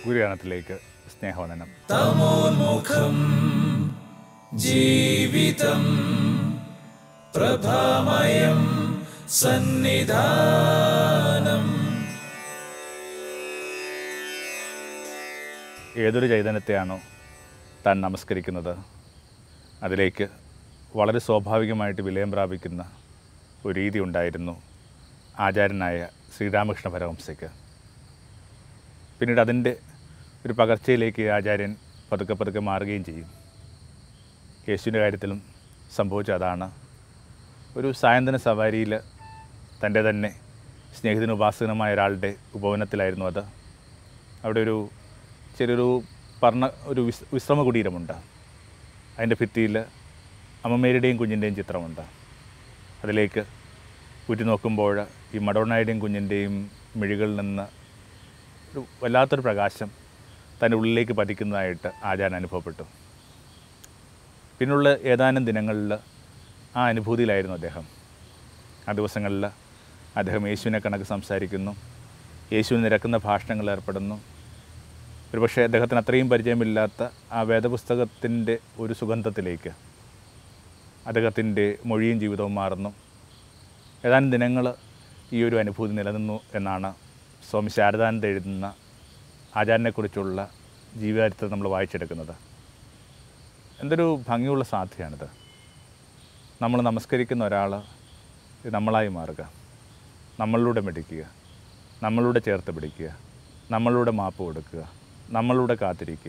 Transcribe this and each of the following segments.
ഗുരുഗാനത്തിലേക്ക് സ്നേഹവന്ദനം. തമോന്മുഖം ജീവിതം പ്രഭാമയം സന്നിധാനം. ഏതൊരു ചൈതന്യത്തെയാണോ താൻ നമസ്കരിക്കുന്നത്, അതിലേക്ക് വളരെ സ്വാഭാവികമായിട്ട് വിലയം പ്രാപിക്കുന്ന ഒരു രീതി ഉണ്ടായിരുന്നു ആചാര്യനായ ശ്രീരാമകൃഷ്ണ പരമഹംസയ്ക്ക്. പിന്നീട് അതിൻ്റെ ഒരു പകർച്ചയിലേക്ക് ആചാര്യൻ പതുക്കെ മാറുകയും ചെയ്യും. യേശുവിൻ്റെ കാര്യത്തിലും സംഭവിച്ച അതാണ്. ഒരു സായന്തന സവാരിയിൽ തൻ്റെ തന്നെ സ്നേഹിതന് ഉപാസകനുമായ ഒരാളുടെ ഉപവനത്തിലായിരുന്നു അത്. അവിടെ ഒരു ചെറിയൊരു ഒരു വിശ്രമ കുടീരമുണ്ട്. അതിൻ്റെ ഭിത്തിയിൽ അമ്മമ്മേരുടെയും കുഞ്ഞിൻ്റെയും ചിത്രമുണ്ട്. അതിലേക്ക് ഉറ്റി നോക്കുമ്പോൾ ഈ മഡോണയുടെയും കുഞ്ഞിൻ്റെയും മിഴികളിൽ നിന്ന് ഒരു വല്ലാത്തൊരു പ്രകാശം തൻ്റെ ഉള്ളിലേക്ക് പതിക്കുന്നതായിട്ട് ആചാര്യൻ അനുഭവപ്പെട്ടു. പിന്നുള്ള ഏതാനും ദിനങ്ങളിൽ ആ അനുഭൂതിയിലായിരുന്നു അദ്ദേഹം. ആ ദിവസങ്ങളിൽ അദ്ദേഹം യേശുവിനെ കണക്ക് സംസാരിക്കുന്നു, യേശുവിന് നിരക്കുന്ന ഭാഷണങ്ങളിൽ ഏർപ്പെടുന്നു. ഒരുപക്ഷെ അദ്ദേഹത്തിന് അത്രയും പരിചയമില്ലാത്ത ആ വേദപുസ്തകത്തിൻ്റെ ഒരു സുഗന്ധത്തിലേക്ക് അദ്ദേഹത്തിൻ്റെ മൊഴിയും ജീവിതവും മാറുന്നു. ഏതാനും ദിനങ്ങൾ ഈ ഒരു അനുഭൂതി നിലനിന്നു എന്നാണ് സ്വാമി ശാരദാനന്ദ എഴുതുന്ന ആചാര്യനെക്കുറിച്ചുള്ള ജീവചരിത്രം നമ്മൾ വായിച്ചെടുക്കുന്നത്. എന്തൊരു ഭംഗിയുള്ള സാധ്യതയാണിത്. നമ്മൾ നമസ്കരിക്കുന്ന ഒരാൾ നമ്മളായി മാറുക, നമ്മളിലൂടെ മെടിക്കുക, നമ്മളിലൂടെ ചേർത്ത് പിടിക്കുക, നമ്മളിലൂടെ മാപ്പ് കൊടുക്കുക, നമ്മളിലൂടെ കാത്തിരിക്കുക.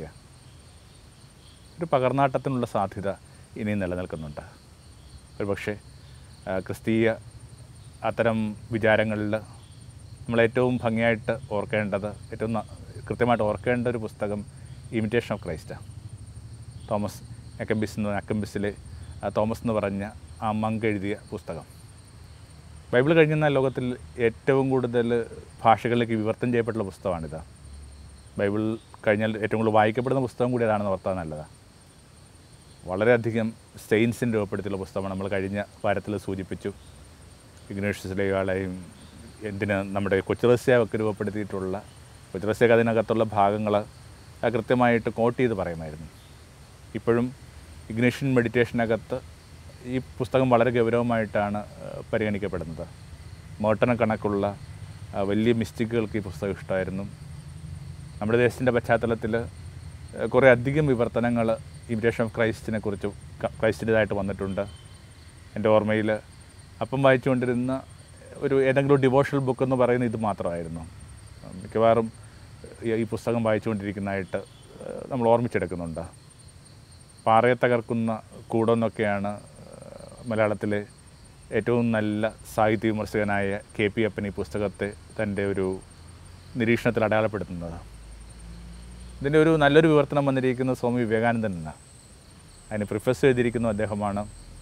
ഒരു പകർന്നാട്ടത്തിനുള്ള സാധ്യത ഇനിയും നിലനിൽക്കുന്നുണ്ട്. ഒരുപക്ഷെ ക്രിസ്തീയ അത്തരം വിചാരങ്ങളിൽ നമ്മളേറ്റവും ഭംഗിയായിട്ട് ഓർക്കേണ്ടത്, ഏറ്റവും കൃത്യമായിട്ട് ഓർക്കേണ്ട ഒരു പുസ്തകം ഇമിറ്റേഷൻ ഓഫ് ക്രൈസ്റ്റാണ്. തോമസ് അക്കംബിസിലെ തോമസ് എന്ന് പറഞ്ഞ ആ മങ്ക് എഴുതിയ പുസ്തകം. ബൈബിൾ കഴിഞ്ഞാൽ ലോകത്തിൽ ഏറ്റവും കൂടുതൽ ഭാഷകളിലേക്ക് വിവർത്തനം ചെയ്യപ്പെട്ടുള്ള പുസ്തകമാണിത്. ബൈബിൾ കഴിഞ്ഞാൽ ഏറ്റവും കൂടുതൽ വായിക്കപ്പെടുന്ന പുസ്തകം കൂടി അതാണെന്ന് ഓർത്താൽ നല്ലതാണ്. വളരെയധികം സെയിൻസിൻ്റെ രൂപപ്പെടുത്തിയുള്ള പുസ്തകമാണ്. നമ്മൾ കഴിഞ്ഞ വാരത്തിൽ സൂചിപ്പിച്ചു. ഇഗ്നേഷ്യസിലെയാളെയും നമ്മുടെ കൊച്ചുറസ്യാവൊക്കെ രൂപപ്പെടുത്തിയിട്ടുള്ള കൊച്ചുറസ്യൊക്കെ അതിനകത്തുള്ള ഭാഗങ്ങൾ കൃത്യമായിട്ട് കോട്ട് ചെയ്ത് പറയുമായിരുന്നു. ഇപ്പോഴും ഇഗ്നേഷ്യൻ മെഡിറ്റേഷനകത്ത് ഈ പുസ്തകം വളരെ ഗൗരവമായിട്ടാണ് പരിഗണിക്കപ്പെടുന്നത്. മേർട്ടനെ കണക്കുള്ള വലിയ മിസ്റ്റിക്കുകൾക്ക് ഈ പുസ്തകം ഇഷ്ടമായിരുന്നു. നമ്മുടെ ദേശത്തിൻ്റെ പശ്ചാത്തലത്തിൽ കുറേ അധികം വിവർത്തനങ്ങൾ ഇമിറ്റേഷൻ ഓഫ് ക്രൈസ്റ്റിൻ്റെതായിട്ട് വന്നിട്ടുണ്ട്. എൻ്റെ ഓർമ്മയിൽ അപ്പം വായിച്ചുകൊണ്ടിരുന്ന ഏതെങ്കിലും ഡിവോഷണൽ ബുക്ക് എന്ന് പറയുന്നത് ഇത് മാത്രമായിരുന്നു. മിക്കവാറും ഈ പുസ്തകം വായിച്ചുകൊണ്ടിരിക്കുന്നതായിട്ട് നമ്മൾ ഓർമ്മിച്ചെടുക്കുന്നുണ്ട്. പാറയെ തകർക്കുന്ന കൂടെന്നൊക്കെയാണ് മലയാളത്തിലെ ഏറ്റവും നല്ല സാഹിത്യ വിമർശകനായ KP അപ്പൻ ഈ പുസ്തകത്തെ തൻ്റെ ഒരു നിരീക്ഷണത്തിൽ അടയാളപ്പെടുത്തുന്നത്. ഇതിൻ്റെ ഒരു നല്ലൊരു വിവർത്തനം വന്നിരിക്കുന്നത് സ്വാമി വിവേകാനന്ദനാണ്. അതിന് പ്രിഫസ് ചെയ്തിരിക്കുന്ന അദ്ദേഹമാണ്.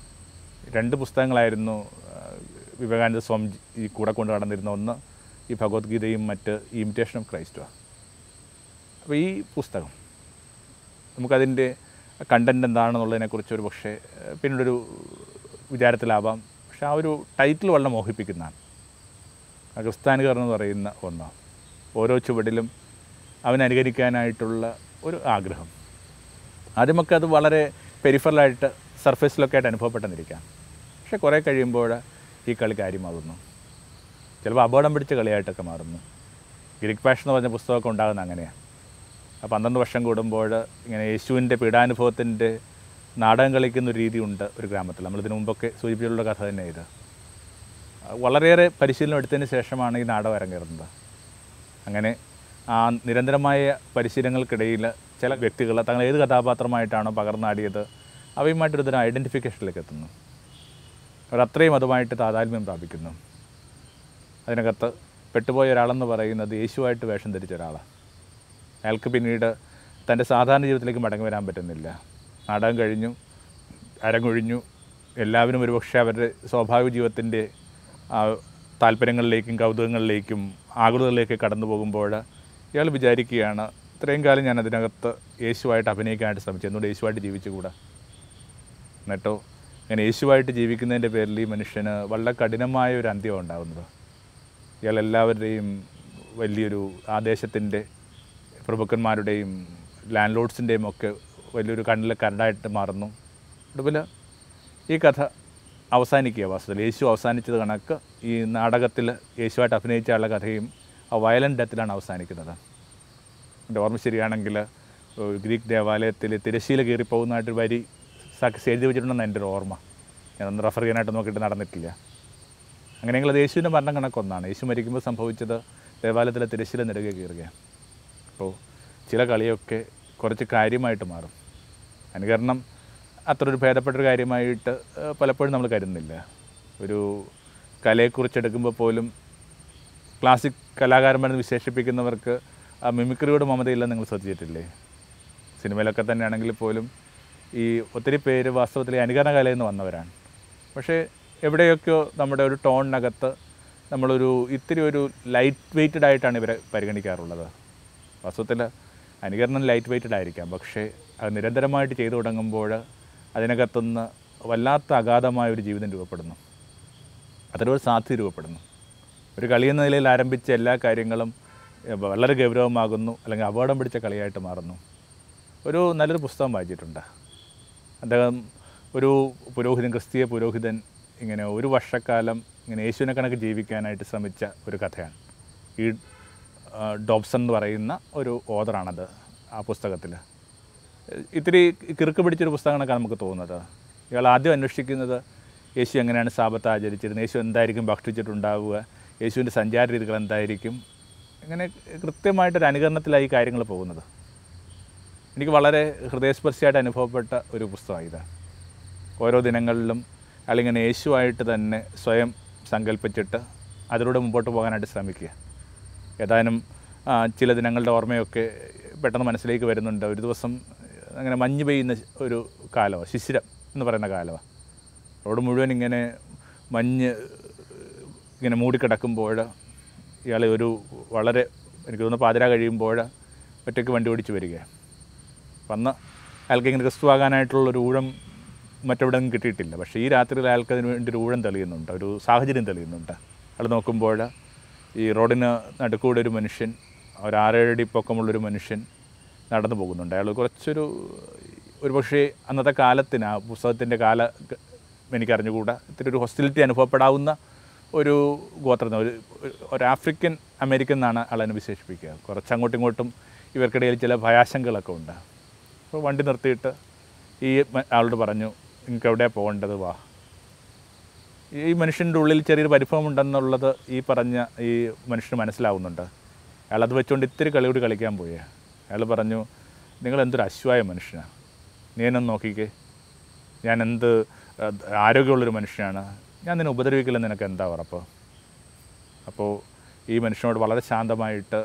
2 പുസ്തകങ്ങളായിരുന്നു വിവേകാനന്ദ സ്വാമി ഈ കൂടെ കൊണ്ട് നടന്നിരുന്ന. ഒന്ന് ഈ ഭഗവത്ഗീതയും മറ്റ് ഇമിറ്റേഷൻ ഓഫ് ക്രൈസ്റ്റുമാണ്. അപ്പോൾ ഈ പുസ്തകം നമുക്കതിൻ്റെ കണ്ടൻറ്റ് എന്താണെന്നുള്ളതിനെക്കുറിച്ച് ഒരു പക്ഷേ പിന്നീടൊരു വിചാരത്തിലാവാം. പക്ഷെ ആ ഒരു ടൈറ്റിൽ വളരെ മോഹിപ്പിക്കുന്നതാണ്. ക്രിസ്ത്യാനികർ എന്ന് പറയുന്ന ഒന്ന്. ഓരോ ചുവടിലും അവനനുകരിക്കാനായിട്ടുള്ള ഒരു ആഗ്രഹം. ആദ്യമൊക്കെ അത് വളരെ പെരിഫറലായിട്ട് സർഫേസിലൊക്കെ ആയിട്ട് അനുഭവപ്പെട്ടെന്നിരിക്കാം. പക്ഷേ കുറേ കഴിയുമ്പോൾ ഈ കളി കാര്യമാകുന്നു. ചിലപ്പോൾ അപകടം പിടിച്ച കളിയായിട്ടൊക്കെ മാറുന്നു. ഗ്രീക്ക് പാഷൻ എന്ന് പറഞ്ഞ പുസ്തകമൊക്കെ ഉണ്ടാകുന്ന അങ്ങനെയാണ്. 12 വർഷം കൂടുമ്പോൾ ഇങ്ങനെ യേശുവിൻ്റെ പീഡാനുഭവത്തിൻ്റെ നാടകം കളിക്കുന്നൊരു രീതിയുണ്ട് ഒരു ഗ്രാമത്തിൽ. നമ്മളിതിനു മുമ്പൊക്കെ സൂചിപ്പിച്ചിട്ടുള്ള കഥ തന്നെ ഇത്. വളരെയേറെ പരിശീലനം എടുത്തതിന് ശേഷമാണ് ഈ നാടകം അരങ്ങേറുന്നത്. അങ്ങനെ ആ നിരന്തരമായ പരിശീലനങ്ങൾക്കിടയിൽ ചില വ്യക്തികൾ തങ്ങൾ ഏത് കഥാപാത്രമായിട്ടാണോ പകർന്നാടിയത് അവയുമായിട്ടൊരു തരം ഐഡൻറ്റിഫിക്കേഷനിലേക്ക് എത്തുന്നു. അവരത്രയും അതുമായിട്ട് താതാത്മ്യം പ്രാപിക്കുന്നു. അതിനകത്ത് പെട്ടുപോയ ഒരാളെന്ന് പറയുന്നത് യേശുവായിട്ട് വേഷം ധരിച്ച ഒരാളാണ്. അയാൾക്ക് പിന്നീട് തൻ്റെ സാധാരണ ജീവിതത്തിലേക്ക് മടങ്ങി വരാൻ പറ്റുന്നില്ല. നാടകം കഴിഞ്ഞു, അരങ്ങൊഴിഞ്ഞു. എല്ലാവരും ഒരുപക്ഷെ അവരുടെ സ്വാഭാവിക ജീവിതത്തിൻ്റെ താല്പര്യങ്ങളിലേക്കും കൗതുകങ്ങളിലേക്കും ആകുലതകളിലേക്ക് കടന്നു പോകുമ്പോൾ ഇയാൾ വിചാരിക്കുകയാണ്, ഇത്രയും കാലം ഞാൻ അതിനകത്ത് യേശുവായിട്ട് അഭിനയിക്കാനായിട്ട് ശ്രമിച്ചു, എന്തുകൊണ്ട് യേശുവായിട്ട് ജീവിച്ചുകൂടാ. എന്നിട്ടോ അങ്ങനെ യേശുവായിട്ട് ജീവിക്കുന്നതിൻ്റെ പേരിൽ ഈ മനുഷ്യന് വളരെ കഠിനമായ ഒരു അന്ത്യമാണ് ഉണ്ടാകുന്നത്. ഇയാൾ എല്ലാവരുടെയും വലിയൊരു ആദേശത്തിൻ്റെ പ്രഭുക്കന്മാരുടെയും ലാൻഡ് ലോഡ്സിൻ്റെയും ഒക്കെ വലിയൊരു കണ്ണിലെ കരടായിട്ട് മാറുന്നു. ഒടുവിൽ ഈ കഥ അവസാനിക്കുക വാസ്തവത്തിൽ യേശു അവസാനിച്ചത് കണക്ക് ഈ നാടകത്തിൽ യേശുവായിട്ട് അഭിനയിച്ച ആളുടെ കഥയും ആ വയലൻ്റ് ഡെത്തിലാണ് അവസാനിക്കുന്നത്. എൻ്റെ ഓർമ്മ ശരിയാണെങ്കിൽ ഗ്രീക്ക് ദേവാലയത്തിൽ തിരശ്ശീല കീറിപ്പോകുന്നതായിട്ടൊരു വരി സാക്ഷി എഴുതി വെച്ചിട്ടുണ്ടെന്ന് എൻ്റെ ഒരു ഓർമ്മ. ഞാനൊന്ന് റെഫർ ചെയ്യാനായിട്ട് നോക്കിയിട്ട് നടന്നിട്ടില്ല. അങ്ങനെയെങ്കിൽ അത് യേശുവിൻ്റെ മരണം കണക്കൊന്നാണ്. യേശു മരിക്കുമ്പോൾ സംഭവിച്ചത് ദേവാലയത്തിലെ തിരശ്ശീല നെടുകെ കീറുകയാണ്. അപ്പോൾ ചില കളിയൊക്കെ കുറച്ച് കാര്യമായിട്ട് മാറും. അനുകരണം അത്ര ഒരു ഭേദപ്പെട്ടൊരു കാര്യമായിട്ട് പലപ്പോഴും നമ്മൾ കരുതുന്നില്ല. ഒരു കലയെക്കുറിച്ചെടുക്കുമ്പോൾ പോലും ക്ലാസിക് കലാകാരന്മാരെന്ന് വിശേഷിപ്പിക്കുന്നവർക്ക് ആ മിമിക്രിയോട് മമതയില്ലെന്ന് നിങ്ങൾ ശ്രദ്ധിച്ചിട്ടില്ലേ? സിനിമയിലൊക്കെ തന്നെയാണെങ്കിൽ പോലും ഈ ഒത്തിരി പേര് വാസ്തവത്തിൽ അനുകരണ കലയിൽ നിന്ന് വന്നവരാണ്. പക്ഷേ എവിടെയൊക്കെയോ നമ്മുടെ ഒരു ടോണിനകത്ത് നമ്മളൊരു ഇത്തിരി ഒരു ലൈറ്റ് വെയ്റ്റഡ് ആയിട്ടാണ് ഇവരെ പരിഗണിക്കാറുള്ളത്. വാസ്തവത്തിൽ അനുകരണം ലൈറ്റ് വെയ്റ്റഡ് ആയിരിക്കാം, പക്ഷേ അത് നിരന്തരമായിട്ട് ചെയ്തു തുടങ്ങുമ്പോൾ അതിനകത്തുനിന്ന് വല്ലാത്ത അഗാധമായ ഒരു ജീവിതം രൂപപ്പെടുന്നു. അതിലൊരു സാധ്യത രൂപപ്പെടുന്നു. ഒരു കളി എന്ന നിലയിൽ ആരംഭിച്ച എല്ലാ കാര്യങ്ങളും വളരെ ഗൗരവമാകുന്നു, അല്ലെങ്കിൽ അപകടം പിടിച്ച കളിയായിട്ട് മാറുന്നു. ഒരു നല്ലൊരു പുസ്തകം വായിച്ചിട്ടുണ്ട്. അദ്ദേഹം ഒരു പുരോഹിതൻ, ക്രിസ്തീയ പുരോഹിതൻ, ഇങ്ങനെ ഒരു വർഷക്കാലം ഇങ്ങനെ യേശുവിനെ കണക്ക് ജീവിക്കാനായിട്ട് ശ്രമിച്ച ഒരു കഥയാണ്. ഈ ഡോബ്സൺ എന്ന് പറയുന്ന ഒരു ഓഥറാണത്. ആ പുസ്തകത്തിൽ ഇത്തിരി കിറുക്ക് പിടിച്ചൊരു പുസ്തകങ്ങളൊക്കെ നമുക്ക് തോന്നുന്നത്. ഇയാൾ ആദ്യം അന്വേഷിക്കുന്നത് യേശു എങ്ങനെയാണ് സാബത്ത് ആചരിച്ചിരുന്നത്, യേശു എന്തായിരിക്കും ഭക്ഷിച്ചിട്ടുണ്ടാവുക, യേശുവിൻ്റെ സഞ്ചാര രീതികൾ എന്തായിരിക്കും, ഇങ്ങനെ കൃത്യമായിട്ടൊരു അനുകരണത്തിലായി കാര്യങ്ങൾ പോകുന്നത്. എനിക്ക് വളരെ ഹൃദയസ്പർശിയായിട്ട് അനുഭവപ്പെട്ട ഒരു പുസ്തകമാണ് ഇത്. ഓരോ ദിനങ്ങളിലും അയാളിങ്ങനെ യേശുവായിട്ട് തന്നെ സ്വയം സങ്കല്പിച്ചിട്ട് അതിലൂടെ മുമ്പോട്ട് പോകാനായിട്ട് ശ്രമിക്കുക. ഏതാനും ചില ദിനങ്ങളുടെ ഓർമ്മയൊക്കെ പെട്ടെന്ന് മനസ്സിലേക്ക് വരുന്നുണ്ട്. ഒരു ദിവസം അങ്ങനെ മഞ്ഞ് പെയ്യുന്ന ഒരു കാലമാണ്, ശിശിരം എന്ന് പറയുന്ന കാലമാണ്. റോഡ് മുഴുവൻ ഇങ്ങനെ മഞ്ഞ് ഇങ്ങനെ മൂടിക്കിടക്കുമ്പോൾ ഇയാൾ ഒരു വളരെ എനിക്ക് തോന്നുന്നു പാതിര കഴിയുമ്പോൾ ഒറ്റയ്ക്ക് വണ്ടി ഓടിച്ച് വരികയാണ്. വന്ന് അയാൾക്ക് ഇങ്ങനെ ക്രിസ്തുവാകാനായിട്ടുള്ളൊരു ഊഴം മറ്റെവിടെ നിന്നും കിട്ടിയിട്ടില്ല. പക്ഷേ ഈ രാത്രിയിൽ അയാൾക്ക് അതിന് വേണ്ടി ഒരു ഊഴം തെളിയുന്നുണ്ട്, ഒരു സാഹചര്യം തെളിയുന്നുണ്ട്. അയാൾ നോക്കുമ്പോൾ ഈ റോഡിന് നടുക്കൂടെ ഒരു മനുഷ്യൻ, ഒരു 6-7 അടി പൊക്കമുള്ളൊരു മനുഷ്യൻ നടന്നു പോകുന്നുണ്ട്. അയാൾ ഒരു പക്ഷേ അന്നത്തെ കാലത്തിന്, ആ പുസ്തകത്തിൻ്റെ എനിക്കറിഞ്ഞുകൂടാ, ഇത്തിരി ഒരു ഹോസ്റ്റിലിറ്റി അനുഭവപ്പെടാവുന്ന ഒരു ഗോത്രത്തിന്, ഒരു ആഫ്രിക്കൻ അമേരിക്കൻ എന്നാണ് ആളതിനെ വിശേഷിപ്പിക്കുക. കുറച്ച് അങ്ങോട്ടും ഇങ്ങോട്ടും ഇവർക്കിടയിൽ ചില ഭയാശങ്കകളൊക്കെ ഉണ്ട്. അപ്പോൾ വണ്ടി നിർത്തിയിട്ട് ഈ ആളോട് പറഞ്ഞു, നിങ്ങൾക്ക് എവിടെയാണ് പോകേണ്ടത്, വാ. ഈ മനുഷ്യൻ്റെ ഉള്ളിൽ ചെറിയൊരു പരിഭവം ഉണ്ടെന്നുള്ളത് ഈ പറഞ്ഞ ഈ മനുഷ്യന് മനസ്സിലാവുന്നുണ്ട്. അയാളത് വെച്ചുകൊണ്ട് ഇത്തിരി കളിയോട് കളിക്കാൻ പോയി. അയാൾ പറഞ്ഞു, നിങ്ങളെന്തൊരു അശ്വായ മനുഷ്യനാണ്, നീ എന്നെ നോക്കിക്കേ, ഞാൻ എന്ത് ആരോഗ്യമുള്ളൊരു മനുഷ്യനാണ്, ഞാൻ നിന്നെ ഉപദ്രവിക്കില്ലെന്ന് നിനക്ക് എന്താ ഉറപ്പ്? അപ്പോൾ ഈ മനുഷ്യനോട് വളരെ ശാന്തമായിട്ട്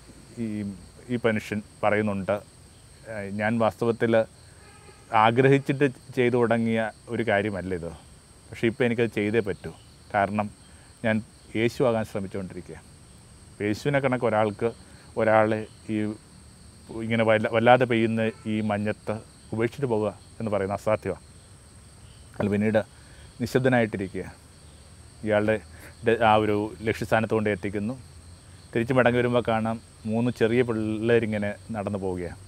ഈ മനുഷ്യൻ പറയുന്നുണ്ട്, ഞാൻ വാസ്തവത്തിൽ ആഗ്രഹിച്ചിട്ട് ചെയ്തു തുടങ്ങിയ ഒരു കാര്യമല്ല ഇത്, പക്ഷേ ഇപ്പോൾ എനിക്കത് ചെയ്തേ പറ്റൂ. കാരണം ഞാൻ യേശു ആകാൻ ശ്രമിച്ചുകൊണ്ടിരിക്കുക. യേശുവിനെ കണക്ക് ഒരാളെ ഈ ഇങ്ങനെ വല്ലാതെ പെയ്യുന്ന ഈ മഞ്ഞത്ത് ഉപേക്ഷിച്ച് പോകുക എന്ന് പറയുന്ന അസാധ്യമാണ്. അയാൾ പിന്നീട് നിശബ്ദനായിട്ടിരിക്കുക. ഇയാളുടെ ആ ഒരു ലക്ഷ്യസ്ഥാനത്ത് കൊണ്ട് എത്തിക്കുന്നു. തിരിച്ച് മടങ്ങി വരുമ്പോൾ കാണാം 3 ചെറിയ പിള്ളേരിങ്ങനെ നടന്നു പോവുകയാണ്.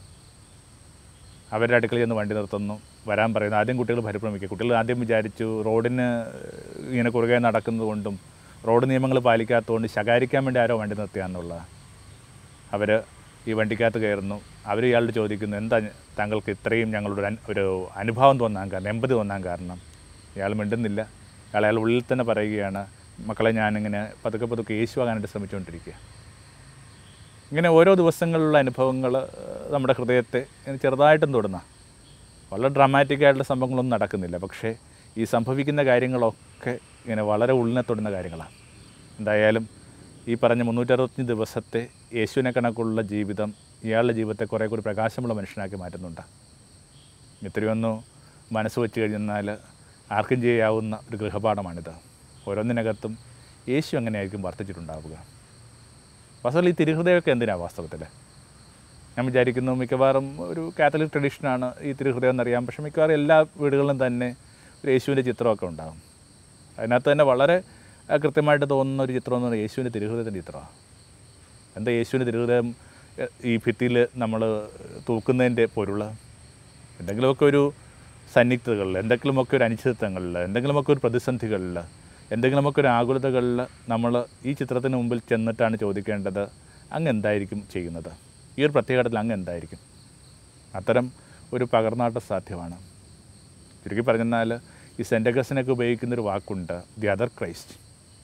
അവരുടെ അടുക്കളയിൽ നിന്ന് വണ്ടി നിർത്തുന്നു, വരാൻ പറയുന്നു. ആദ്യം കുട്ടികൾ പരിഭ്രമിക്കുക. കുട്ടികൾ ആദ്യം വിചാരിച്ചു റോഡിന് ഇങ്ങനെ കുറുകെ നടക്കുന്നത് കൊണ്ടും റോഡ് നിയമങ്ങൾ പാലിക്കാത്തതുകൊണ്ട് ശകാരിക്കാൻ വേണ്ടി ആരോ വണ്ടി നിർത്തിയാന്നുള്ളത്. അവർ ഈ വണ്ടിക്കകത്ത് കയറുന്നു. അവർ ഇയാളോട് ചോദിക്കുന്നു, എന്താ താങ്കൾക്ക് ഇത്രയും ഞങ്ങളുടെ ഒരു അനുഭവം തോന്നാൻ കാരണം, എമ്പതി തോന്നാൻ കാരണം? ഇയാൾ മിണ്ടുന്നില്ല. അയാൾ ഉള്ളിൽ തന്നെ പറയുകയാണ്, മക്കളെ ഞാനിങ്ങനെ പതുക്കെ യേശു ആകാനായിട്ട് ശ്രമിച്ചുകൊണ്ടിരിക്കുക. ഇങ്ങനെ ഓരോ ദിവസങ്ങളിലുള്ള അനുഭവങ്ങൾ നമ്മുടെ ഹൃദയത്തെ ചെറുതായിട്ടും തൊടുന്ന, വളരെ ഡ്രാമാറ്റിക്കായിട്ടുള്ള സംഭവങ്ങളൊന്നും നടക്കുന്നില്ല. പക്ഷേ ഈ സംഭവിക്കുന്ന കാര്യങ്ങളൊക്കെ ഇങ്ങനെ വളരെ ഉള്ളിനെ തൊടുന്ന കാര്യങ്ങളാണ്. എന്തായാലും ഈ പറഞ്ഞ 365 ദിവസത്തെ യേശുവിനെ കണക്കുള്ള ജീവിതം ഇയാളുടെ ജീവിതത്തെ കുറേ കൂടി പ്രകാശമുള്ള മനുഷ്യനാക്കി മാറ്റുന്നുണ്ട്. ഇത്രയൊന്നും മനസ്സ് വെച്ച് കഴിഞ്ഞാൽ ആർക്കും ചെയ്യാവുന്ന ഒരു ഗൃഹപാഠമാണിത്. ഓരോന്നിനകത്തും യേശു എങ്ങനെയായിരിക്കും വർത്തിച്ചിട്ടുണ്ടാവുക. വാസ്തവത്തിൽ ഈ തിരുഹൃദയമൊക്കെ എന്തിനാണ് വാസ്തവത്തിൽ? ഞാൻ വിചാരിക്കുന്നു മിക്കവാറും ഒരു കാത്തലിക് ട്രഡീഷനാണ് ഈ തിരുഹൃദയം എന്നറിയാം. പക്ഷേ മിക്കവാറും എല്ലാ വീടുകളിലും തന്നെ ഒരു യേശുവിൻ്റെ ചിത്രമൊക്കെ ഉണ്ടാകും. അതിനകത്ത് തന്നെ വളരെ കൃത്യമായിട്ട് തോന്നുന്ന ഒരു ചിത്രം എന്ന് പറഞ്ഞാൽ യേശുവിൻ്റെ തിരുഹൃദയത്തിൻ്റെ ചിത്രമാണ്. എന്താ യേശുവിൻ്റെ തിരുഹൃദയം ഈ ഭിത്തിയിൽ നമ്മൾ തൂക്കുന്നതിൻ്റെ പൊരുൾ? എന്തെങ്കിലുമൊക്കെ ഒരു സന്നിഗ്ധതകളിൽ, എന്തെങ്കിലുമൊക്കെ ഒരു അനിശ്ചിതത്വങ്ങളിൽ, എന്തെങ്കിലുമൊക്കെ ഒരു പ്രതിസന്ധികളിൽ, എന്തെങ്കിലുമൊക്കെ ഒരു ആകുലതകളിൽ നമ്മൾ ഈ ചിത്രത്തിന് മുമ്പിൽ ചെന്നിട്ടാണ് ചോദിക്കേണ്ടത്, അങ്ങ് എന്തായിരിക്കും ചെയ്യുന്നത്? ഈ ഒരു പ്രത്യേക ഘട്ടത്തിൽ അങ്ങ് എന്തായിരിക്കും? അത്തരം ഒരു പകർന്നാട്ടം സാധ്യമാണ്. ചുരുക്കി പറഞ്ഞാൽ ഈ സെൻറ്റ് അഗസ്റ്റിനൊക്കെ ഉപയോഗിക്കുന്നൊരു വാക്കുണ്ട്, ദി അതർ ക്രൈസ്റ്റ്.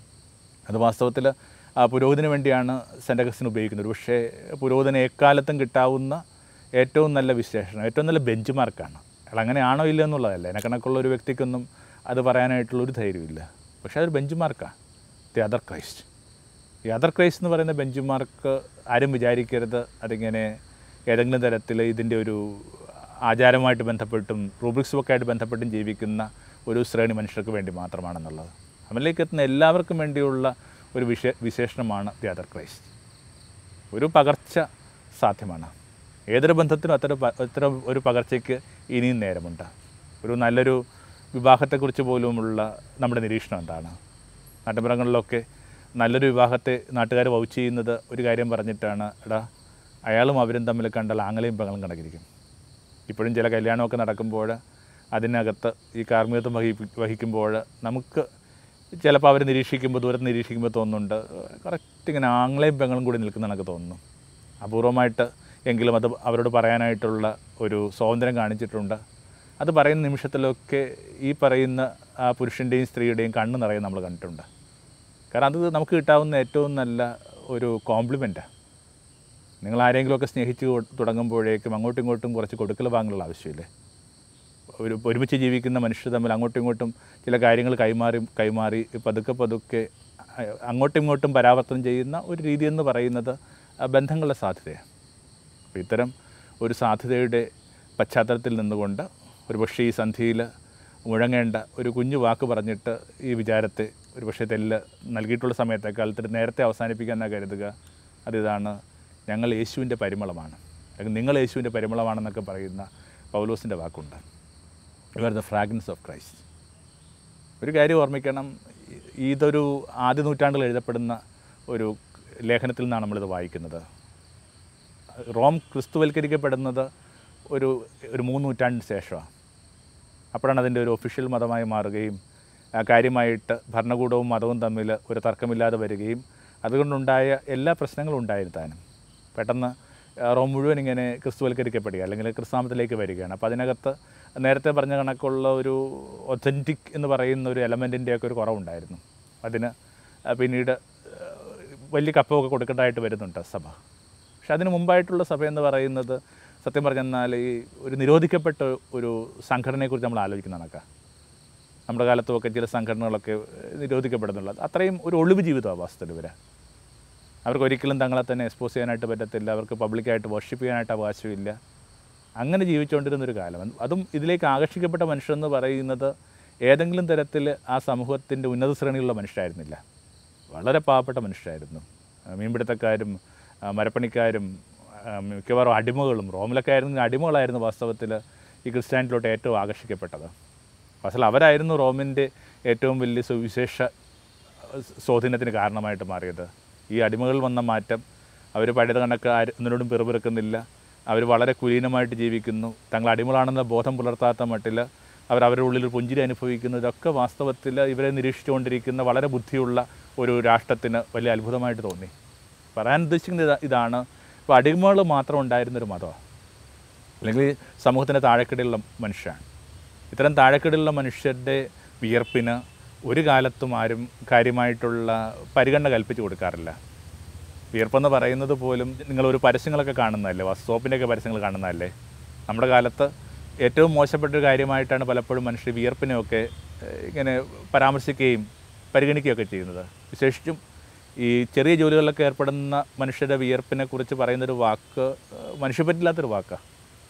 അത് വാസ്തവത്തിൽ ആ പുരോഹിതന് വേണ്ടിയാണ് സെൻറ്റ് അഗസ്റ്റിൻ ഉപയോഗിക്കുന്നത്. പക്ഷേ പുരോഹിതന് എക്കാലത്തും കിട്ടാവുന്ന ഏറ്റവും നല്ല വിശേഷണം, ഏറ്റവും നല്ല ബെഞ്ച് മാർക്കാണ്. അയാൾ അങ്ങനെയാണോ ഇല്ല എന്നുള്ളതല്ല, എന്നെ കണക്കുള്ള ഒരു വ്യക്തിക്കൊന്നും അത് പറയാനായിട്ടുള്ളൊരു ധൈര്യമില്ല. പക്ഷേ അതൊരു ബെഞ്ച് മാർക്കാണ്, ദി അതർ ക്രൈസ്റ്റ്. ഈ അതർ ക്രൈസ്റ്റ് എന്ന് പറയുന്ന ബെഞ്ച് മാർക്ക് ആരും വിചാരിക്കരുത് അതിങ്ങനെ ഏതെങ്കിലും തരത്തിൽ ഇതിൻ്റെ ഒരു ആചാരമായിട്ട് ബന്ധപ്പെട്ടും റൂബ്രിക്സും ഒക്കെ ആയിട്ട് ബന്ധപ്പെട്ടും ജീവിക്കുന്ന ഒരു ശ്രേണി മനുഷ്യർക്ക് വേണ്ടി മാത്രമാണെന്നുള്ളത്. അവരിലേക്ക് എത്തുന്ന എല്ലാവർക്കും വേണ്ടിയുള്ള ഒരു വിശേഷണമാണ് ദി അതർ ക്രൈസ്റ്റ്. ഒരു പകർച്ച സാധ്യമാണ്. ഏതൊരു ബന്ധത്തിനും അത്തരം ഒരു പകർച്ചയ്ക്ക് ഇനിയും നേരമുണ്ട്. ഒരു നല്ലൊരു വിവാഹത്തെക്കുറിച്ച് പോലുമുള്ള നമ്മുടെ നിരീക്ഷണം എന്താണ്? നാട്ടുമ്പുറങ്ങളിലൊക്കെ നല്ലൊരു വിവാഹത്തെ നാട്ടുകാർ വൗച്ച് ചെയ്യുന്നത് ഒരു കാര്യം പറഞ്ഞിട്ടാണ്, എടാ അയാളും അവരും തമ്മിൽ കണ്ടാൽ ആങ്ങളെയും പെങ്ങളും കണക്കിരിക്കും. ഇപ്പോഴും ചില കല്യാണമൊക്കെ നടക്കുമ്പോൾ അതിനകത്ത് ഈ കാർമ്മികത്വം വഹിക്കുമ്പോൾ നമുക്ക് ചിലപ്പോൾ അവർ നിരീക്ഷിക്കുമ്പോൾ, ദൂരത്ത് നിരീക്ഷിക്കുമ്പോൾ തോന്നുന്നുണ്ട് കറക്റ്റ് ഇങ്ങനെ ആങ്ങളെയും പെങ്ങളും കൂടി നിൽക്കുന്ന കണക്ക് തോന്നുന്നു. അപൂർവമായിട്ട് എങ്കിലും അത് അവരോട് പറയാനായിട്ടുള്ള ഒരു സ്വാതന്ത്ര്യം കാണിച്ചിട്ടുണ്ട്. അത് പറയുന്ന നിമിഷത്തിലൊക്കെ ഈ പറയുന്ന ആ പുരുഷൻ്റെയും സ്ത്രീയുടെയും കണ്ണ് നിറയെ നമ്മൾ കണ്ടിട്ടുണ്ട്. കാരണം അത് നമുക്ക് കിട്ടാവുന്ന ഏറ്റവും നല്ല ഒരു കോംപ്ലിമെൻറ്റാണ്. നിങ്ങൾ ആരെങ്കിലുമൊക്കെ സ്നേഹിച്ച് തുടങ്ങുമ്പോഴേക്കും അങ്ങോട്ടും ഇങ്ങോട്ടും കുറച്ച് കൊടുക്കൽ വാങ്ങലുള്ള ആവശ്യമില്ലേ? ഒരുമിച്ച് ജീവിക്കുന്ന മനുഷ്യർ തമ്മിൽ അങ്ങോട്ടും ഇങ്ങോട്ടും ചില കാര്യങ്ങൾ കൈമാറി പതുക്കെ അങ്ങോട്ടും ഇങ്ങോട്ടും പരാവർത്തനം ചെയ്യുന്ന ഒരു രീതി എന്ന് പറയുന്നത് ബന്ധങ്ങളുടെ സാധ്യതയാണ്. അപ്പോൾ ഇത്തരം ഒരു സാധ്യതയുടെ പശ്ചാത്തലത്തിൽ നിന്നുകൊണ്ട് ഒരുപക്ഷേ ഈ സന്ധിയിൽ മുഴങ്ങേണ്ട ഒരു കുഞ്ഞു വാക്ക് പറഞ്ഞിട്ട് ഈ വിചാരത്തെ ഒരുപക്ഷേ തെല്ല് നൽകിയിട്ടുള്ള സമയത്തേക്കാൾ ഇത്തിരി നേരത്തെ അവസാനിപ്പിക്കാമെന്നാണ് കരുതുക. അതിതാണ്, ഞങ്ങൾ യേശുവിൻ്റെ പരിമളമാണ്, അല്ലെങ്കിൽ നിങ്ങൾ യേശുവിൻ്റെ പരിമളമാണെന്നൊക്കെ പറയുന്ന പൗലോസിൻ്റെ വാക്കുണ്ട്. You are the fragrance of Christ. ഒരു കാര്യം ഓർമ്മിക്കണം, ഇതൊരു ആദ്യ നൂറ്റാണ്ടിൽ എഴുതപ്പെടുന്ന ഒരു ലേഖനത്തിൽ നിന്നാണ് നമ്മളിത് വായിക്കുന്നത്. റോം ക്രിസ്തുവൽക്കരിക്കപ്പെടുന്നത് ഒരു 3 നൂറ്റാണ്ടിന് ശേഷമാണ്. അപ്പോഴാണ് അതിൻ്റെ ഒരു ഒഫീഷ്യൽ മതമായി മാറുകയും കാര്യമായിട്ട് ഭരണകൂടവും മതവും തമ്മിൽ ഒരു തർക്കമില്ലാതെ വരികയും അതുകൊണ്ടുണ്ടായ എല്ലാ പ്രശ്നങ്ങളും ഉണ്ടായിരുത്താനും പെട്ടെന്ന് റോം മുഴുവൻ ഇങ്ങനെ ക്രിസ്തുവൽക്കരിക്കപ്പെടുക അല്ലെങ്കിൽ ക്രിസ്താമത്തിലേക്ക് വരികയാണ്. അപ്പോൾ അതിനകത്ത് നേരത്തെ പറഞ്ഞ കണക്കുള്ള ഒരു ഒത്തൻറ്റിക് എന്ന് പറയുന്ന ഒരു എലമെൻറ്റിൻ്റെയൊക്കെ ഒരു കുറവുണ്ടായിരുന്നു. അതിന് പിന്നീട് വലിയ കപ്പമൊക്കെ കൊടുക്കേണ്ടതായിട്ട് വരുന്നുണ്ട് സഭ. പക്ഷെ അതിന് മുമ്പായിട്ടുള്ള സഭ എന്ന് പറയുന്നത് സത്യം പറഞ്ഞെന്നാൽ ഈ ഒരു നിരോധിക്കപ്പെട്ട ഒരു സംഘടനയെക്കുറിച്ച് നമ്മൾ ആലോചിക്കുന്ന കണക്കാണ്. നമ്മുടെ കാലത്തുമൊക്കെ ചില സംഘടനകളൊക്കെ നിരോധിക്കപ്പെടുന്നുള്ളത് അത്രയും ഒരു ഒളിവ് ജീവിതമാണ് വാസ്തവത്തിൽ ഇവർ. അവർക്ക് ഒരിക്കലും തങ്ങളെ തന്നെ എക്സ്പോസ് ചെയ്യാനായിട്ട് പറ്റത്തില്ല, അവർക്ക് പബ്ലിക്കായിട്ട് വർഷിപ്പ് ചെയ്യാനായിട്ട് അവകാശമില്ല. അങ്ങനെ ജീവിച്ചുകൊണ്ടിരുന്നൊരു കാലം. അതും ഇതിലേക്ക് ആകർഷിക്കപ്പെട്ട മനുഷ്യരെന്ന് പറയുന്നത് ഏതെങ്കിലും തരത്തിൽ ആ സമൂഹത്തിൻ്റെ ഉന്നത ശ്രേണിയിലുള്ള മനുഷ്യരായിരുന്നില്ല, വളരെ പാവപ്പെട്ട മനുഷ്യരായിരുന്നു. മീൻപിടുത്തക്കാരും മരപ്പണിക്കാരും മിക്കവാറും അടിമകളും. റോമിലൊക്കെ ആയിരുന്നു അടിമകളായിരുന്നു വാസ്തവത്തിൽ ഈ ക്രിസ്ത്യാനിറ്റിയിലോട്ട് ഏറ്റവും ആകർഷിക്കപ്പെട്ടത്. അസൽ അവരായിരുന്നു റോമിൻ്റെ ഏറ്റവും വലിയ സുവിശേഷ സ്വാധീനത്തിന് കാരണമായിട്ട് മാറിയത്. ഈ അടിമകൾ വന്ന മാറ്റം, അവർ പഴയത് കണക്ക് ഒന്നിനോടും പിറുപിറുക്കുന്നില്ല, അവർ വളരെ കുലീനമായിട്ട് ജീവിക്കുന്നു, തങ്ങൾ അടിമകളാണെന്ന ബോധം പുലർത്താത്ത മട്ടിൽ അവരുടെ ഉള്ളിൽ ഒരു പുഞ്ചിരി അനുഭവിക്കുന്നു. ഇതൊക്കെ വാസ്തവത്തിൽ ഇവരെ നിരീക്ഷിച്ചുകൊണ്ടിരിക്കുന്ന വളരെ ബുദ്ധിയുള്ള ഒരു രാഷ്ട്രത്തിന് വലിയ അത്ഭുതമായിട്ട് തോന്നി. പറയാൻ ഉദ്ദേശിക്കുന്നത് ഇതാണ്, ഇപ്പോൾ അടിമകൾ മാത്രം ഉണ്ടായിരുന്നൊരു മതമാണ്, അല്ലെങ്കിൽ സമൂഹത്തിൻ്റെ താഴെക്കിടയിലുള്ള മനുഷ്യരാണ്. ഇത്തരം താഴെക്കിടയിലുള്ള മനുഷ്യരുടെ വിയർപ്പിന് ഒരു കാലത്തും ആരും കാര്യമായിട്ടുള്ള പരിഗണന കൽപ്പിച്ച് കൊടുക്കാറില്ല. വിയർപ്പെന്ന് പറയുന്നത് പോലും നിങ്ങളൊരു പരസ്യങ്ങളൊക്കെ കാണുന്നതല്ലേ, സോപ്പിൻ്റെയൊക്കെ പരസ്യങ്ങൾ കാണുന്നതല്ലേ. നമ്മുടെ കാലത്ത് ഏറ്റവും മോശപ്പെട്ടൊരു കാര്യമായിട്ടാണ് പലപ്പോഴും മനുഷ്യർ വിയർപ്പിനെയൊക്കെ ഇങ്ങനെ പരാമർശിക്കുകയും പരിഗണിക്കുകയൊക്കെ ചെയ്യുന്നത്. വിശേഷിച്ചും ഈ ചെറിയ ജോലികളിലൊക്കെ ഏർപ്പെടുന്ന മനുഷ്യരുടെ വിയർപ്പിനെ കുറിച്ച് പറയുന്നൊരു വാക്ക് മനുഷ്യപ്പറ്റില്ലാത്തൊരു വാക്കാണ്.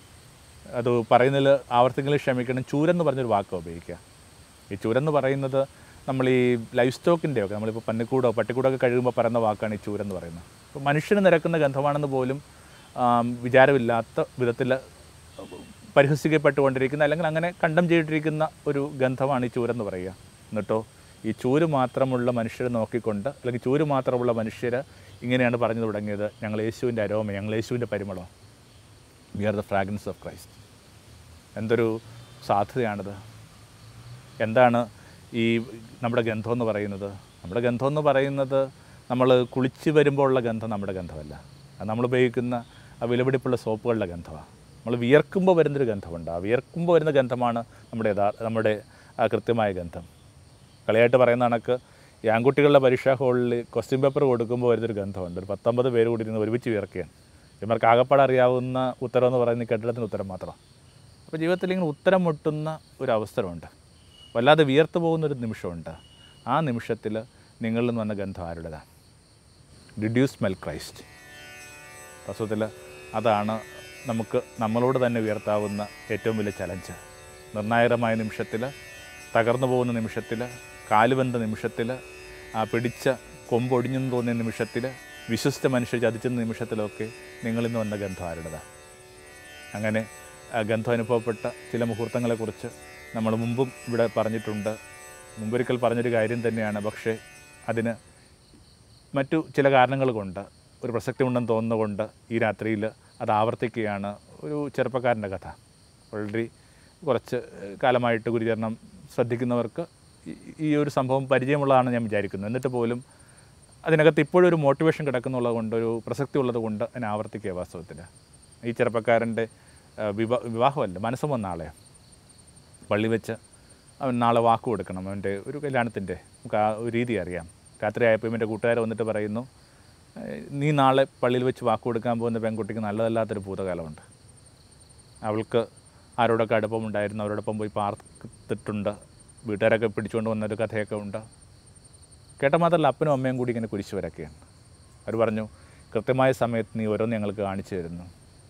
അത് പറയുന്നതിൽ ആവർത്തിങ്ങളിൽ ക്ഷമിക്കണം, ചൂരെന്ന് പറഞ്ഞൊരു വാക്കാണ് ഉപയോഗിക്കുക. ഈ ചൂരെന്ന് പറയുന്നത് നമ്മൾ ഈ ലൈഫ് സ്റ്റോക്കിൻ്റെയൊക്കെ നമ്മളിപ്പോൾ പട്ടിക്കൂടൊക്കെ കഴുകുമ്പോൾ പറയുന്ന വാക്കാണ് ഈ ചൂരെന്ന് പറയുന്നത്. അപ്പോൾ മനുഷ്യന് നിരക്കുന്ന ഗന്ധമാണെന്ന് പോലും വിചാരമില്ലാത്ത വിധത്തിൽ പരിഹസിക്കപ്പെട്ടുകൊണ്ടിരിക്കുന്ന അല്ലെങ്കിൽ അങ്ങനെ കണ്ടം ചെയ്തിട്ടിരിക്കുന്ന ഒരു ഗന്ധമാണ് ഈ ചൂരെന്ന് പറയുക. എന്നിട്ടോ ഈ ചൂര് മാത്രമുള്ള മനുഷ്യരെ നോക്കിക്കൊണ്ട് അല്ലെങ്കിൽ ചൂര് മാത്രമുള്ള മനുഷ്യർ ഇങ്ങനെയാണ് പറഞ്ഞു തുടങ്ങിയത്, ഞങ്ങൾ യേശുവിൻ്റെ അരോമ, ഞങ്ങൾ യേശുവിൻ്റെ പരിമളം. We are the fragrance of Christ. എന്തൊരു സാധ്യതയാണിത്! എന്താണ് ഈ നമ്മുടെ ഗന്ധം എന്ന് പറയുന്നത്? നമ്മുടെ ഗന്ധം എന്ന് പറയുന്നത് നമ്മൾ കുളിച്ച് വരുമ്പോൾ ഉള്ള ഗന്ധം നമ്മുടെ ഗന്ധമല്ല. അത് നമ്മൾ ഉപയോഗിക്കുന്ന ആ വിലപിടിപ്പുള്ള സോപ്പുകളുടെ ഗന്ധമാണ്. നമ്മൾ വിയർക്കുമ്പോൾ വരുന്നൊരു ഗന്ധമുണ്ട്. ആ വിയർക്കുമ്പോൾ വരുന്ന ഗന്ധമാണ് നമ്മുടെ ആ കൃത്യമായ ഗന്ധം. കളിയായിട്ട് പറയുന്ന കണക്ക് ഈ ആൺകുട്ടികളുടെ പരീക്ഷാ ഹാളിൽ ക്വസ്റ്റ്യൻ പേപ്പർ കൊടുക്കുമ്പോൾ വരുന്നൊരു ഗന്ധമുണ്ട്. ഒരു 19 പേര് കൂടി ഇരുന്ന് ഒരുമിച്ച് വിയർക്കുകയാണ്. ഇവർക്ക് ആകപ്പാടെ അറിയാവുന്ന ഉത്തരം എന്ന് പറയുന്ന കെട്ടിടത്തിന് ഉത്തരം മാത്രമാണ്. അപ്പോൾ ജീവിതത്തിൽ ഇങ്ങനെ ഉത്തരം മുട്ടുന്ന ഒരു അവസരമുണ്ട്, വല്ലാതെ വിയർത്ത് പോകുന്നൊരു നിമിഷമുണ്ട്. ആ നിമിഷത്തിൽ നിങ്ങളിൽ നിന്ന് വന്ന ഗന്ധം ആരുടേതാണ്? Did you smell Christ? വാസ്തവത്തിൽ അതാണ് നമുക്ക് നമ്മളോട് തന്നെ ഉയർത്താവുന്ന ഏറ്റവും വലിയ ചലഞ്ച്. നിർണായകമായ നിമിഷത്തിൽ, തകർന്നു പോകുന്ന നിമിഷത്തിൽ, കാലുവെന്ത നിമിഷത്തിൽ, ആ പിടിച്ച കൊമ്പൊടിഞ്ഞെന്ന് തോന്നിയ നിമിഷത്തിൽ, വിശ്വസിച്ച മനുഷ്യർ ചതിച്ചെന്ന നിമിഷത്തിലൊക്കെ നിങ്ങളിൽ നിന്ന് വന്ന ഗന്ധം ആരുടേതാണ്? അങ്ങനെ ഗന്ധം അനുഭവപ്പെട്ട ചില മുഹൂർത്തങ്ങളെക്കുറിച്ച് നമ്മൾ മുമ്പും ഇവിടെ പറഞ്ഞിട്ടുണ്ട്. മുമ്പൊരിക്കൽ പറഞ്ഞൊരു കാര്യം തന്നെയാണ്. പക്ഷേ അതിന് മറ്റു ചില കാരണങ്ങൾ കൊണ്ട്, ഒരു പ്രസക്തി ഉണ്ടെന്ന് തോന്നുന്നതുകൊണ്ട് ഈ രാത്രിയിൽ അത് ആവർത്തിക്കുകയാണ്. ഒരു ചെറുപ്പക്കാരൻ്റെ കഥ. ഓൾറെഡി കുറച്ച് കാലമായിട്ട് ഗുരുചരണം ശ്രദ്ധിക്കുന്നവർക്ക് ഈ ഒരു സംഭവം പരിചയമുള്ളതാണെന്ന് ഞാൻ വിചാരിക്കുന്നു. എന്നിട്ട് പോലും അതിനകത്ത് ഇപ്പോഴും ഒരു മോട്ടിവേഷൻ കിടക്കുന്നുള്ളത് കൊണ്ട്, ഒരു പ്രസക്തി ഉള്ളത് കൊണ്ട് അതിനെ ആവർത്തിക്കുക. വാസ്തവത്തിൽ ഈ ചെറുപ്പക്കാരൻ്റെ വിവാഹമല്ല, മനസ്സും വന്ന ആളെ പള്ളി വെച്ച് അവൻ നാളെ വാക്ക് കൊടുക്കണം. അവൻ്റെ ഒരു കല്യാണത്തിൻ്റെ നമുക്ക് ആ ഒരു രീതി അറിയാം. രാത്രിയായപ്പോൾ ഇവൻ്റെ കൂട്ടുകാർ വന്നിട്ട് പറയുന്നു, നീ നാളെ പള്ളിയിൽ വെച്ച് വാക്ക് കൊടുക്കാൻ പോകുന്ന പെൺകുട്ടിക്ക് നല്ലതല്ലാത്തൊരു ഭൂതകാലമുണ്ട്. അവൾക്ക് ആരോടൊക്കെ അടുപ്പമുണ്ടായിരുന്നു, അവരോടൊപ്പം പോയി പാർത്തിട്ടുണ്ട്, വീട്ടുകാരൊക്കെ പിടിച്ചുകൊണ്ട് വന്നൊരു കഥയൊക്കെ ഉണ്ട്. കേട്ട മാത്രമല്ല അപ്പനും അമ്മയും കൂടി ഇങ്ങനെ കുരിശ് വരക്കുകയാണ്. അവർ പറഞ്ഞു, കൃത്യമായ സമയത്ത് നീ ഓരോന്ന് ഞങ്ങൾക്ക് കാണിച്ചു തരുന്നു.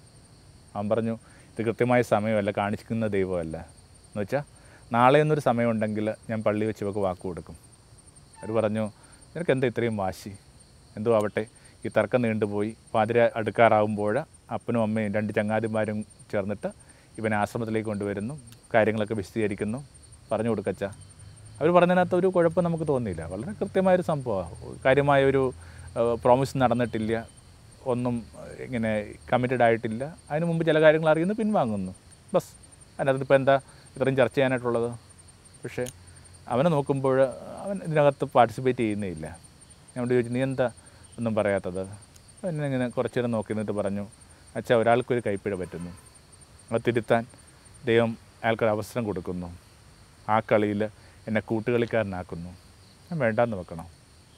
അവൻ പറഞ്ഞു, ഇത് കൃത്യമായ സമയമല്ല, കാണിക്കുന്ന ദൈവമല്ല. എന്ന് വെച്ചാൽ നാളെ എന്നൊരു സമയമുണ്ടെങ്കിൽ ഞാൻ പള്ളി വെച്ച് ഇവർക്ക് വാക്ക് കൊടുക്കും. അവർ പറഞ്ഞു, നിനക്ക് എന്താ ഇത്രയും വാശി? എന്തോ ആവട്ടെ. ഈ തർക്കം നീണ്ടുപോയി. പാതിര അടുക്കാറാവുമ്പോൾ അപ്പനും അമ്മയും 2 ചങ്ങാതിമാരും ചേർന്നിട്ട് ഇവനെ ആശ്രമത്തിലേക്ക് കൊണ്ടുവരുന്നു. കാര്യങ്ങളൊക്കെ വിശദീകരിക്കുന്നു. പറഞ്ഞു കൊടുക്കച്ച. അവർ പറഞ്ഞതിനകത്ത് ഒരു കുഴപ്പം നമുക്ക് തോന്നിയില്ല. വളരെ കൃത്യമായൊരു സംഭവമാണ്. കാര്യമായൊരു പ്രോമിസ് നടന്നിട്ടില്ല, ഒന്നും ഇങ്ങനെ കമ്മിറ്റഡ് ആയിട്ടില്ല. അതിന് മുമ്പ് ചില കാര്യങ്ങൾ അറിയുന്നു, പിൻവാങ്ങുന്നു. ബസ്. അതിനകത്ത് ഇപ്പോൾ എന്താ ഇത്രയും ചർച്ച ചെയ്യാനായിട്ടുള്ളത്? പക്ഷേ അവനെ നോക്കുമ്പോൾ അവൻ ഇതിനകത്ത് പാർട്ടിസിപ്പേറ്റ് ചെയ്യുന്നേ ഇല്ല. ഞാൻ ചോദിച്ചു, നീ എന്താ ഒന്നും പറയാത്തത്? എന്നെ ഇങ്ങനെ കുറച്ച് നേരം നോക്കി നിന്നിട്ട് പറഞ്ഞു, അച്ഛാ, ഒരാൾക്കൊരു കൈപ്പിഴ പറ്റുന്നു, അത് തിരുത്താൻ ദൈവം അയാൾക്കൊരു അവസരം കൊടുക്കുന്നു. ആ കളിയിൽ എന്നെ കൂട്ടുകളിക്കാരനാക്കുന്നു. ഞാൻ വേണ്ടാന്ന് വെക്കണം.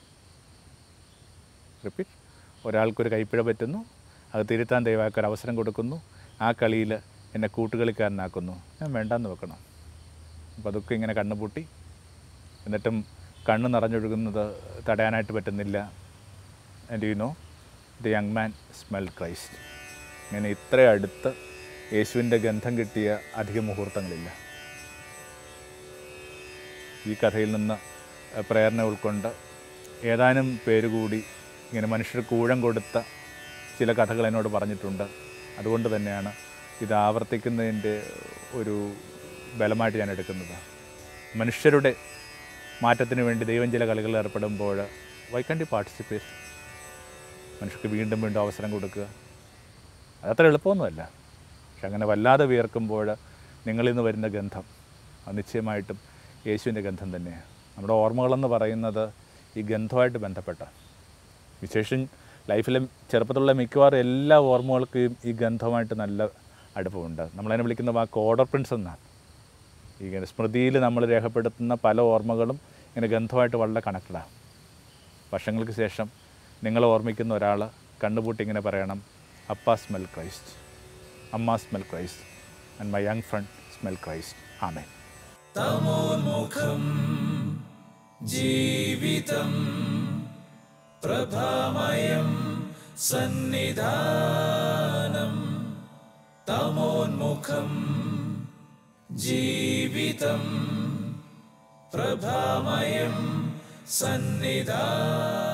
റിപ്പീറ്റ്. ഒരാൾക്കൊരു കൈപ്പിഴ പറ്റുന്നു, അത് തിരുത്താൻ ദൈവം അയാൾക്കൊരു അവസരം കൊടുക്കുന്നു. ആ കളിയിൽ എന്നെ കൂട്ടുകളിക്കാരനാക്കുന്നു. ഞാൻ വേണ്ടാന്ന് വെക്കണം. അപ്പോൾ അതൊക്കെ ഇങ്ങനെ കണ്ണുപൂട്ടി, എന്നിട്ടും കണ്ണ് നിറഞ്ഞൊഴുകുന്നത് തടയാനായിട്ട് പറ്റുന്നില്ല. And you know, the young man smell Christ. ഇങ്ങനെ ഇത്ര അടുത്ത് യേശുവിൻ്റെ ഗന്ധം കിട്ടിയ അധിക മുഹൂർത്തങ്ങളില്ല. ഈ കഥയിൽ നിന്ന് പ്രേരണ ഉൾക്കൊണ്ട് ഏതാനും പേരുകൂടി ഇങ്ങനെ മനുഷ്യർക്ക് ഊഴം കൊടുത്ത ചില കഥകൾ എന്നോട് പറഞ്ഞിട്ടുണ്ട്. അതുകൊണ്ട് തന്നെയാണ് ഇത് ആവർത്തിക്കുന്നതിൻ്റെ ഒരു ബലമായിട്ട് ഞാൻ എടുക്കുന്നത്. മനുഷ്യരുടെ മാറ്റത്തിന് വേണ്ടി ദൈവം ചില കളികളിൽ ഏർപ്പെടുമ്പോൾ വൈ കാൻറ്റ് യു പാർട്ടിസിപ്പേറ്റ്? മനുഷ്യർക്ക് വീണ്ടും വീണ്ടും അവസരം കൊടുക്കുക, അതത്ര എളുപ്പമൊന്നുമല്ല. പക്ഷെ അങ്ങനെ വല്ലാതെ വിയർക്കുമ്പോൾ നിങ്ങളിൽ നിന്ന് വരുന്ന ഗന്ധം അത് നിശ്ചയമായിട്ടും യേശുവിൻ്റെ ഗന്ധം തന്നെയാണ്. നമ്മുടെ ഓർമ്മകളെന്ന് പറയുന്നത് ഈ ഗന്ധമായിട്ട് ബന്ധപ്പെട്ട, വിശേഷം ലൈഫിലെ ചെറുപ്പത്തിലുള്ള മിക്കവാറും എല്ലാ ഓർമ്മകൾക്കും ഈ ഗന്ധമായിട്ട് നല്ല അടുപ്പമുണ്ട്. നമ്മളതിനെ വിളിക്കുന്ന വാക്ക് ഓർഡർ പ്രിൻസ് എന്നാണ്. ഈ സ്മൃതിയിൽ നമ്മൾ രേഖപ്പെടുത്തുന്ന പല ഓർമ്മകളും ഇങ്ങനെ ഗന്ധമായിട്ട് വളരെ കണക്റ്റഡാണ്. വർഷങ്ങൾക്ക് ശേഷം നിങ്ങളെ ഓർമ്മിക്കുന്ന ഒരാൾ കണ്ണുപൂട്ടി ഇങ്ങനെ പറയണം, അപ്പ സ്മെൽ ക്രൈസ്റ്റ്, അമ്മ smell Christ, and my young friend smell Christ. ആമേൻ. തമോന്മുഖം ജീവിതം പ്രഭാമയം സന്നിധാനം. തമോന്മുഖം ജീവിതം പ്രഭാമയം സന്നിധാനം.